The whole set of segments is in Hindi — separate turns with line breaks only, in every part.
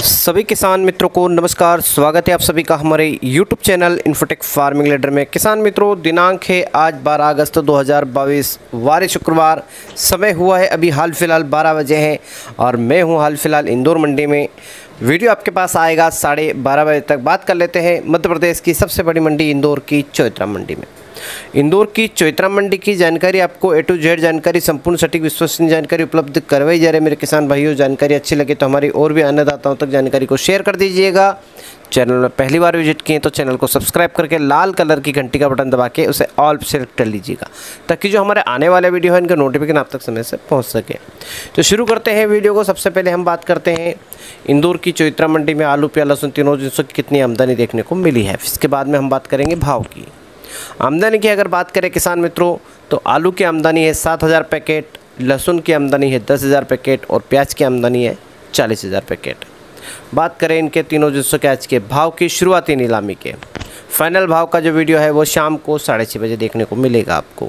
सभी किसान मित्रों को नमस्कार। स्वागत है आप सभी का हमारे YouTube channel infotech farming leader में। किसान मित्रों, दिनांक है आज 12 अगस्त 2022, वार शुक्रवार। समय हुआ है अभी हाल फिलहाल 12 बजे हैं और मैं हूं हाल फिलहाल इंदौर मंडी में। वीडियो आपके पास आएगा 12:30 बजे तक। बात कर लेते हैं मध्य प्रदेश की सबसे बड़ी मंडी इंदौर की चौइथरा मंडी में। इंदौर की चौइथरा मंडी की जानकारी आपको A to Z जानकारी, संपूर्ण सटीक विश्वसनीय जानकारी उपलब्ध करवाई जा रही है। मेरे किसान भाइयों, जानकारी अच्छी लगे तो हमारी और भी अन्नदाताओं तक जानकारी को शेयर कर दीजिएगा। चैनल में पहली बार विजिट किए तो चैनल को सब्सक्राइब करके लाल कलर की घंटी का बटन दबा के उसे ऑल सेलेक्ट कर लीजिएगा, ताकि जो हमारे आने वाले वीडियो है इनका नोटिफिकेशन आप तक समय से पहुंच सके। तो शुरू करते हैं वीडियो को। सबसे पहले हम बात करते हैं इंदौर की चौइथरा मंडी में आलू, प्याज, लहसुन तीनों जिनसों की कितनी आमदनी देखने को मिली है। इसके बाद में हम बात करेंगे भाव की। आमदनी की अगर बात करें किसान मित्रों, तो आलू की आमदनी है 7,000 पैकेट, लहसुन की आमदनी है 10,000 पैकेट और प्याज की आमदनी है 40,000 पैकेट। बात करें इनके तीनों जिनसों के आज के भाव की, शुरुआती नीलामी के फाइनल भाव का जो वीडियो है वो शाम को 6:30 बजे देखने को मिलेगा आपको।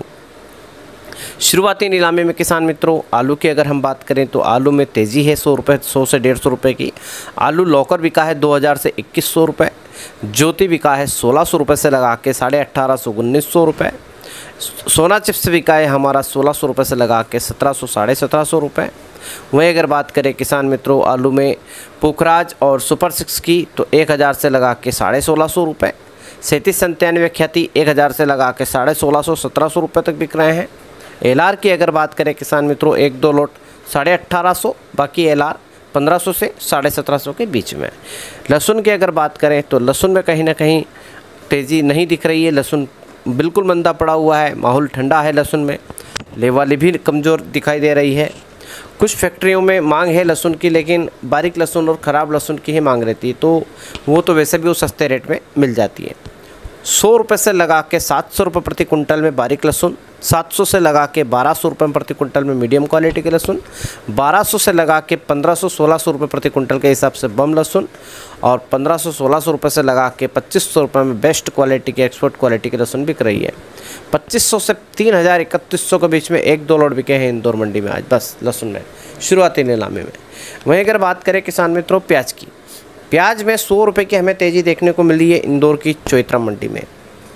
शुरुआती नीलामी में किसान मित्रों, आलू की अगर हम बात करें तो आलू में तेज़ी है 100 रुपये, 100 से 150 रुपये की। आलू लॉकर बिका है 2,000 से 2,100 रुपये। ज्योति बिका है 1600 रुपये से लगा के 1850 1900 रुपये। सोना चिप्स बिका है हमारा 1600 रुपये से लगा के 1700 1750 रुपये। वहीं अगर बात करें किसान मित्रों आलू में पुखराज और सुपर 6 की, तो 1000 से लगा के 1650 रुपये। 3797 ख्याति 1000 से लगा के 1650 1700 रुपये तक बिक रहे हैं। एलआर की अगर बात करें किसान मित्रों, 1-2 लोट 1850, बाकी एलआर 1500 से 1750 के बीच में। लहसुन की अगर बात करें तो लहसुन में कहीं ना कहीं तेज़ी नहीं दिख रही है। लहसुन बिल्कुल मंदा पड़ा हुआ है, माहौल ठंडा है। लहसुन में लेवाली भी कमज़ोर दिखाई दे रही है। कुछ फैक्ट्रियों में मांग है लहसुन की, लेकिन बारीक लहसुन और ख़राब लहसुन की ही मांग रहती है, तो वो तो वैसे भी वो सस्ते रेट में मिल जाती है। 100 रुपये से लगा के 700 रुपये प्रति कुंटल में बारीक लहसुन, 700 से लगा के 1200 रुपये प्रति कुंटल में मीडियम क्वालिटी के लहसुन, 1200 से लगा के 1500-1600 रुपये प्रति कुंटल के हिसाब से बम लहसुन, और 1500-1600 रुपये से लगा के 2500 रुपये में बेस्ट क्वालिटी की, एक्सपोर्ट क्वालिटी की लहसुन बिक रही है। 2500 से 3000 3100 के बीच में 1-2 लोड बिके हैं इंदौर मंडी में आज बस लहसुन में, शुरुआती नीलामी में। वहीं अगर बात करें किसान मित्रों प्याज की, प्याज में 100 रुपये की हमें तेज़ी देखने को मिली है इंदौर की चौइथरा मंडी में।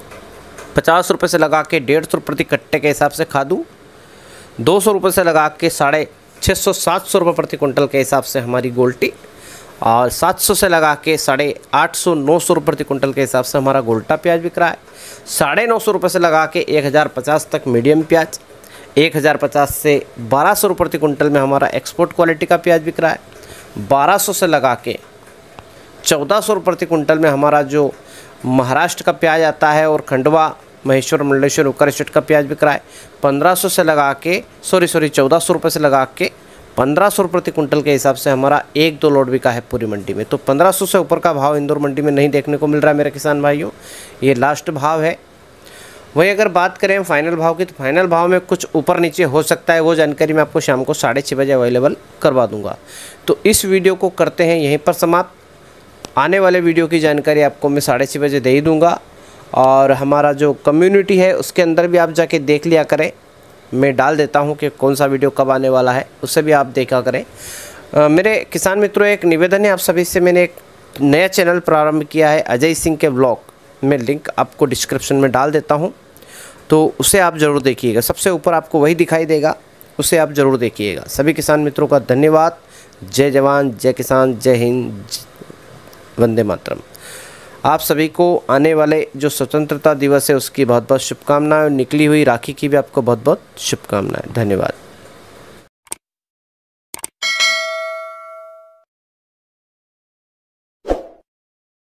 50 रुपये से लगा के 150 प्रति कट्टे के हिसाब से खादू, 200 रुपये से लगा के 650-700 रुपये प्रति कुंटल के हिसाब से हमारी गोल्टी, और 700 से लगा के 850-900 रुपये प्रति कुंटल के हिसाब से हमारा गोल्टा प्याज बिक रहा है। 950 रुपये से लगा के 1050 तक मीडियम प्याज, 1050 से 1200 रुपये प्रति कुंटल में हमारा एक्सपोर्ट क्वालिटी का प्याज बिक रहा है। 1200 से लगा के 1400 रुपये प्रति कुंटल में हमारा जो महाराष्ट्र का प्याज आता है और खंडवा, महेश्वर, मंडलेश्वर, उकर स्टेट का प्याज बिक रहा है। 1400 से लगा के 1400 रुपये से लगा के 1500 रुपये प्रति कुंटल के हिसाब से हमारा 1-2 लोड बिका है पूरी मंडी में। तो 1500 से ऊपर का भाव इंदौर मंडी में नहीं देखने को मिल रहा है मेरे किसान भाइयों, ये लास्ट भाव है। वहीं अगर बात करें फाइनल भाव की, तो फाइनल भाव में कुछ ऊपर नीचे हो सकता है, वो जानकारी मैं आपको शाम को 6:30 बजे अवेलेबल करवा दूँगा। तो इस वीडियो को करते हैं यहीं पर समाप्त। आने वाले वीडियो की जानकारी आपको मैं 6:30 बजे दे ही दूँगा, और हमारा जो कम्युनिटी है उसके अंदर भी आप जाके देख लिया करें। मैं डाल देता हूं कि कौन सा वीडियो कब आने वाला है, उससे भी आप देखा करें। मेरे किसान मित्रों, एक निवेदन है आप सभी से। मैंने एक नया चैनल प्रारंभ किया है अजय सिंह के ब्लॉग, मैं लिंक आपको डिस्क्रिप्शन में डाल देता हूँ, तो उसे आप ज़रूर देखिएगा। सबसे ऊपर आपको वही दिखाई देगा, उसे आप ज़रूर देखिएगा। सभी किसान मित्रों का धन्यवाद। जय जवान, जय किसान, जय हिंद, वंदे मातरम। आप सभी को आने वाले जो स्वतंत्रता दिवस है उसकी बहुत बहुत शुभकामनाएं, और निकली हुई राखी की भी आपको बहुत बहुत शुभकामनाएं। धन्यवाद।